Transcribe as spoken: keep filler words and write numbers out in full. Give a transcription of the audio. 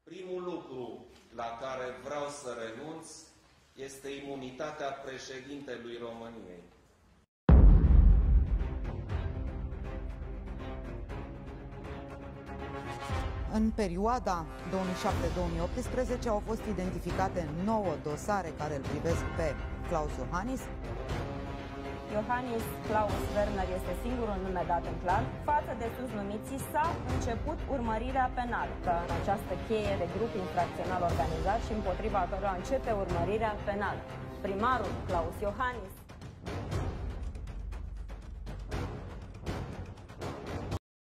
Primul lucru la care vreau să renunț este imunitatea președintelui României. În perioada două mii șapte două mii optsprezece au fost identificate nouă dosare care îl privesc pe Klaus Iohannis. Iohannis Klaus Werner este singurul nume dat în clar. Față de sus numiții s-a început urmărirea penală. În această cheie de grup infracțional organizat și împotriva căruia începe urmărirea penală. Primarul Klaus Iohannis